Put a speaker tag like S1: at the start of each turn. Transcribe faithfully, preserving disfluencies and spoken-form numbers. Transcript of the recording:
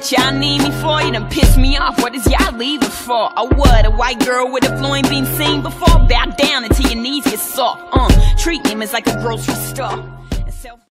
S1: what y'all need me for? You done pissed me off, what is y'all leaving for? Or what, a white girl with a flowing been seen before? Bow down until your knees get soft, uh Treat me as like a grocery store.